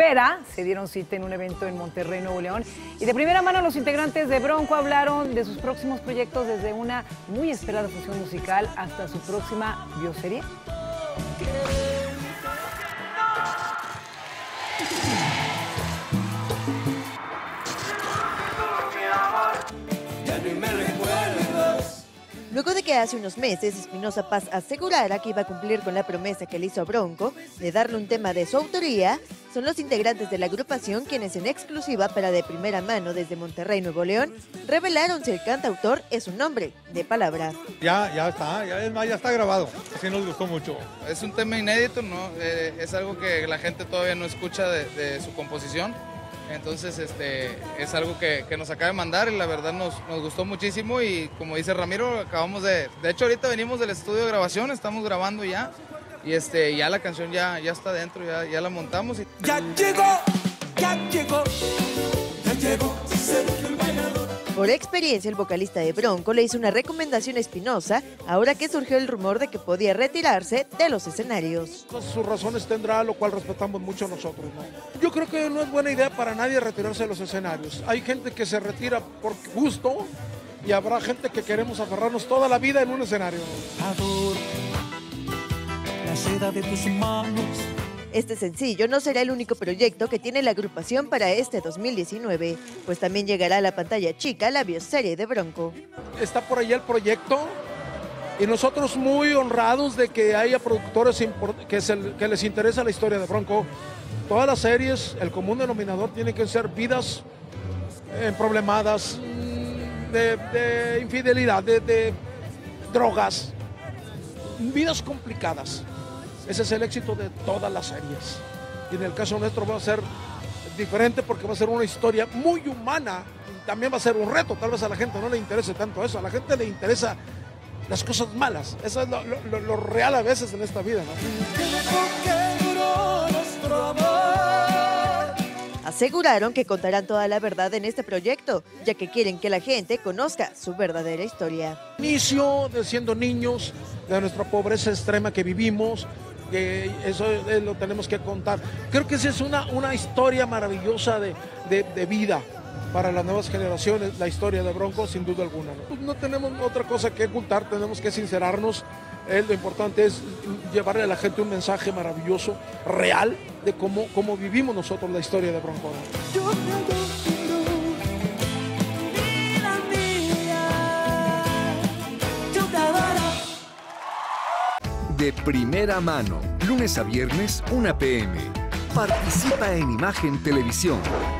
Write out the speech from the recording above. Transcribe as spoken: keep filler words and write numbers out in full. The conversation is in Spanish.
espera se dieron cita en un evento en Monterrey, Nuevo León. Y de primera mano los integrantes de Bronco hablaron de sus próximos proyectos, desde una muy esperada fusión musical hasta su próxima bioserie. Luego de que hace unos meses Espinoza Paz asegurara que iba a cumplir con la promesa que le hizo a Bronco de darle un tema de su autoría, son los integrantes de la agrupación quienes en exclusiva para de primera mano desde Monterrey, Nuevo León, revelaron si el cantautor es un nombre de palabra. Ya, ya está, ya, es más, ya está grabado, así nos gustó mucho. Es un tema inédito, ¿no? Eh, es algo que la gente todavía no escucha de, de su composición. Entonces este, es algo que, que nos acaba de mandar y la verdad nos, nos gustó muchísimo y como dice Ramiro, acabamos de... De hecho ahorita venimos del estudio de grabación, estamos grabando ya y este, ya la canción ya, ya está dentro, ya, ya la montamos. Y... Ya llegó, ya llegó, ya llegó Sergio el Bailador. Por experiencia, el vocalista de Bronco le hizo una recomendación a Espinoza ahora que surgió el rumor de que podía retirarse de los escenarios. Sus razones tendrá, lo cual respetamos mucho nosotros, ¿no? Yo creo que no es buena idea para nadie retirarse de los escenarios. Hay gente que se retira por gusto y habrá gente que queremos aferrarnos toda la vida en un escenario. Adoro la seda de tus manos. Este sencillo no será el único proyecto que tiene la agrupación para este dos mil diecinueve, pues también llegará a la pantalla chica la bioserie de Bronco. Está por ahí el proyecto y nosotros muy honrados de que haya productores que, se, que les interesa la historia de Bronco. Todas las series, el común denominador tiene que ser vidas eh, problemadas, de, de infidelidad, de, de drogas, vidas complicadas. Ese es el éxito de todas las series. Y en el caso nuestro va a ser diferente porque va a ser una historia muy humana. Y también va a ser un reto. Tal vez a la gente no le interese tanto eso. A la gente le interesa las cosas malas. Eso es lo, lo, lo real a veces en esta vida, ¿no? Aseguraron que contarán toda la verdad en este proyecto, ya que quieren que la gente conozca su verdadera historia. Inicio de siendo niños, de nuestra pobreza extrema que vivimos, que eso lo tenemos que contar. Creo que esa es una, una historia maravillosa de, de, de vida para las nuevas generaciones, la historia de Bronco, sin duda alguna. No, no tenemos otra cosa que ocultar, tenemos que sincerarnos. Eh, lo importante es llevarle a la gente un mensaje maravilloso, real, de cómo, cómo vivimos nosotros la historia de Bronco. De primera mano, lunes a viernes, una p m Participa en Imagen Televisión.